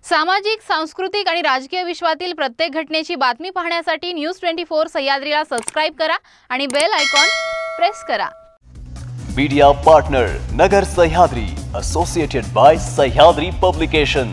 सामाजिक, सांस्कृतिक आणि राजकीय विश्वातील प्रत्येक घटनेची बातमी पाहण्यासाठी न्यूज 24 सह्याद्रीला सबस्क्राइब करा आणि बेल आयकॉन प्रेस करा। Media partner Nagar Sahyadri, associated by Sahyadri publication.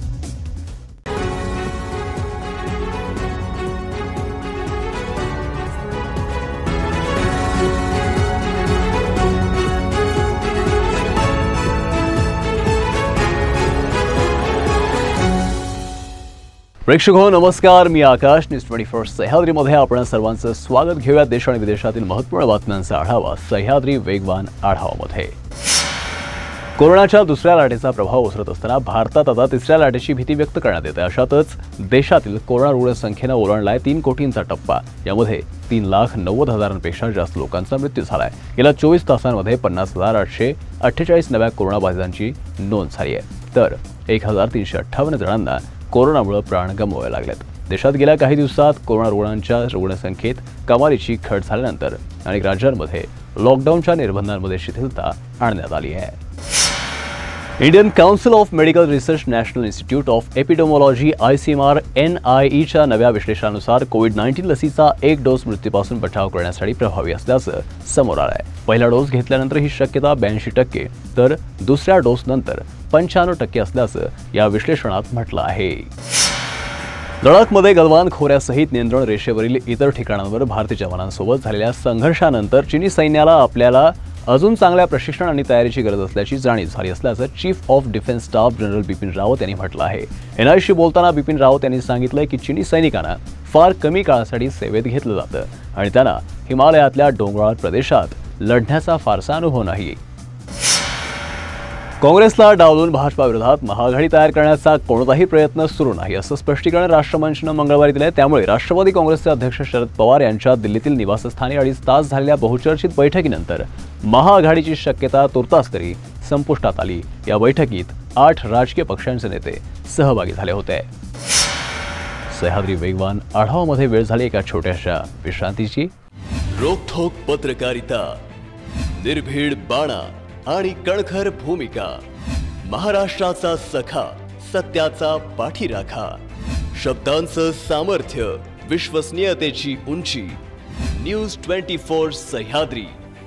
प्रेक्षको नमस्कार, मी आकाश। न्यूज 24 सह्याद्रीमध्ये आपण सर्वांचं स्वागत। घेऊया देश आणि विदेशातील महत्त्वपूर्ण बातम्यांचा आढावा सह्याद्री वेगवान आढावामध्ये। कोरोनाच्या दुसऱ्या लाटेचा प्रभाव ओसरत असताना भारतात आता तिसऱ्या लाटेची भीती व्यक्त करण्यात येते। अशातच देशातील कोरोना रुग्ण संख्येने ओलांडलाय 3 कोटींचा टप्पा। यामध्ये 3,90,000पेक्षा जास्त लोकांचा मृत्यू झालाय। गेल्या 24 तासांमध्ये 50,848 नव्या कोरोना बाधितांची नोंद झाली आहे, तर 1,358 जणांना कोरोनामुळे प्राण गमवावे लागलेत। देशात गेल्या काही दिवसात कोरोना रुग्णांच्या रुग्णसंख्येत कमालीची घट झाल्यानंतर अनेक राज्यांमध्ये लॉकडाऊनच्या निर्बंधांमध्ये शिथिलता आणण्यात आली आहे। Indian council of medical research national institute of epidemiology ICMR NIE नव्या विश्लेषणानुसार कोविड-19 लसीचा एक डोस मृत्यूपासून बचाव करण्यासाठी प्रभावी असल्याचं समोर आलं आहे। पहिला डोस घेतल्यानंतर ही शक्यता 82%, तर दुसऱ्या डोस नंतर 95% असल्याचं या विश्लेषणात म्हटलं आहे। लडाखमध्ये गलवान खोऱ्यासहित नियंत्रण रेषेवरील इतर ठिकाणांवर भारतीय जवानांसोबत झालेल्या संघर्षानंतर चीनी सैन्याला आपल्याला अजून चांगल्या प्रशिक्षण आणि तयारीची गरज असल्याची जाणीव झाली असल्याचं chief of defence staff general Bipin Rawat यांनी म्हटलं आहे। NIEशी बोलताना बिपिन रावत यांनी सांगितलं की चीनी सैनिकांना फार कमी काळासाठी सेवेत घेतलं जातं आणि त्यांना हिमालयातल्या डोंगराळ प्रदेशात लढण्याचा फारसा अनुभव नाही। काँग्रेसला डावलून भाजपा विरोधात महाआघाडी तयार करण्याचा कोणताही प्रयत्न सुरू नाही, असं स्पष्टीकरण राष्ट्रमंचनं मंगळवारी दिलं। त्यामुळे राष्ट्रवादी काँग्रेसचे अध्यक्ष शरद पवार यांच्या दिल्लीतील निवासस्थानी 2.5 तास झालेल्या बहुचर्चित बैठकीनंतर महाआघाडीची शक्यता तुर्तास तरी संपुष्टात आली। या बैठकीत 8 राजकीय पक्षांचे नेते सहभागी झाले होते। सह्याद्री वेगवान आढावामध्ये वेळ झाली एका छोट्याशा विश्रांतीची। रोखोक पत्रकारिता, निर्भीड बाणा आणि कणखर भूमिका, महाराष्ट्राचा सखा, सत्याचा पाठीराखा, शब्दांचं सामर्थ्य, विश्वसनीयतेची उंची, न्यूज 24 सह्याद्री।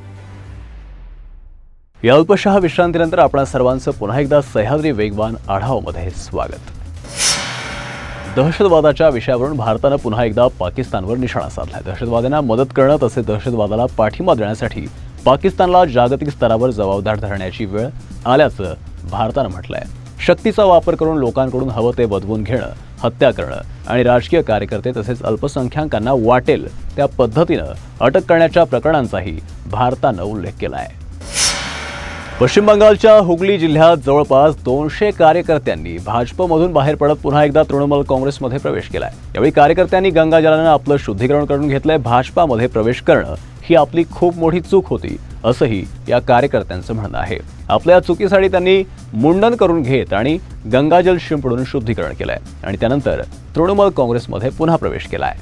या अल्पशा विश्रांतीनंतर आपणा सर्वांचं पुन्हा एकदा सह्याद्री वेगवान आढावामध्ये स्वागत। दहशतवादाच्या विषयावरून भारतानं पुन्हा एकदा पाकिस्तानवर निशाणा साधलाय। दहशतवाद्यांना मदत करणं तसेच दहशतवादाला पाठिंबा देण्यासाठी पाकिस्तानला जागतिक स्तरावर जबाबदार धरण्याची वेळ आल्याचं भारतानं म्हटलंय। शक्तीचा वापर करून लोकांकडून हवं ते बदवून घेणं, हत्या करणं आणि राजकीय कार्यकर्ते तसेच अल्पसंख्याकांना वाटेल त्या पद्धतीनं अटक करण्याच्या प्रकरणांचाही भारतानं उल्लेख केलाय। पश्चिम बंगालच्या हुगली जिल्ह्यात जवळपास 200 कार्यकर्त्यांनी भाजपमधून बाहेर पडत पुन्हा एकदा तृणमूल काँग्रेसमध्ये प्रवेश केलाय। यावेळी कार्यकर्त्यांनी गंगाजलानं आपलं शुद्धीकरण करून घेतलंय। भाजपामध्ये प्रवेश करणं ही आपली खूप मोठी चूक होती, असंही या कार्यकर्त्यांचं म्हणणं आहे। आपल्या चुकीसाठी त्यांनी मुंडन करून घेत आणि गंगाजल शिंपडून शुद्धीकरण केलंय आणि त्यानंतर तृणमूल काँग्रेसमध्ये पुन्हा प्रवेश केलाय।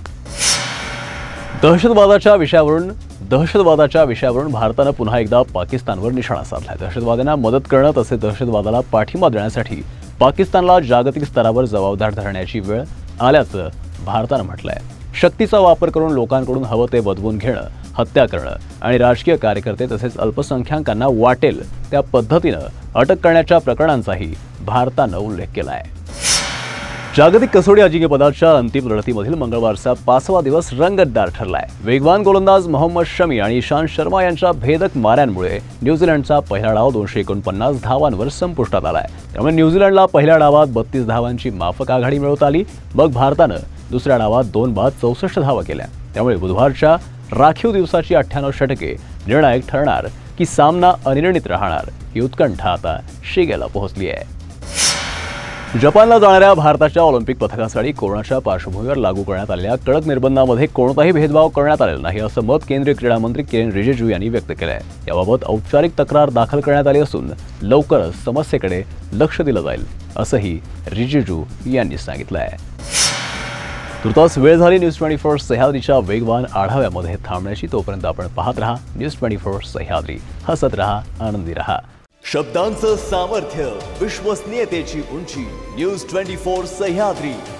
दहशतवादाच्या विषयावरून भारतानं पुन्हा एकदा पाकिस्तानवर निशाणा साधलाय। दहशतवाद्यांना मदत करणं तसेच दहशतवादाला पाठिंबा देण्यासाठी पाकिस्तानला जागतिक स्तरावर जबाबदार धरण्याची वेळ आल्याचं भारतानं म्हटलंय। शक्तीचा वापर करून लोकांकडून हवं ते बदवून घेणं, हत्या करणं आणि राजकीय कार्यकर्ते तसेच अल्पसंख्याकांना वाटेल त्या पद्धतीनं अटक करण्याच्या प्रकरणांचाही भारतानं उल्लेख केलाय। जागतिक कसोटी अजिंक्यपदाच्या अंतिम लढतीमधील मंगळवारचा 5वा दिवस रंगतदार ठरलाय। वेगवान गोलंदाज मोहम्मद शमी आणि इशांत शर्मा यांच्या भेदक माऱ्यांमुळे न्यूझीलंडचा पहिला डाव 249 धावांवर संपुष्टात आलाय। त्यामुळे न्यूझीलंडला पहिल्या डावात 32 धावांची माफक आघाडी मिळवता आली। मग भारतानं दुसऱ्या डावात 2 बाद 64 धावा केल्या। त्यामुळे बुधवारच्या राखीव दिवसाची 98 षटके निर्णायक ठरणार की सामना अनिर्णित राहणार ही उत्कंठा आता शिगेला पोहोचली आहे। जपानला जाणाऱ्या भारताच्या ऑलिम्पिक पथकासाठी कोरोनाच्या पार्श्वभूमीवर लागू करण्यात आलेल्या कडक निर्बंधांमध्ये कोणताही भेदभाव करण्यात आलेला नाही, असं मत केंद्रीय क्रीडा मंत्री किरेन रिजिजू यांनी व्यक्त केलं आहे। याबाबत औपचारिक तक्रार दाखल करण्यात आली असून लवकरच समस्येकडे लक्ष दिलं जाईल, असंही रिजिजू यांनी सांगितलं आहे। तुर्तास वेळ झाली न्यूज 24 सह्याद्रीच्या वेगवान आढाव्यामध्ये थांबण्याची। तोपर्यंत आपण पाहत रहा न्यूज 24 सह्याद्री। हसत रहा, आनंदी रहा। शब्दांचं सामर्थ्य, विश्वसनीयतेची उंची. न्यूज 24 सह्याद्री.